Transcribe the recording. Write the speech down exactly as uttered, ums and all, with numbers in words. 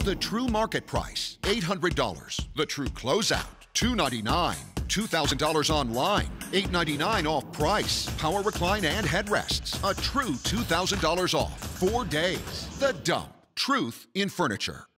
The true market price, eight hundred dollars. The true closeout, two hundred ninety-nine dollars. two thousand dollars online, eight hundred ninety-nine dollars off price. Power recline and headrests. A true two thousand dollars off. Four days. The Dump. Truth in furniture.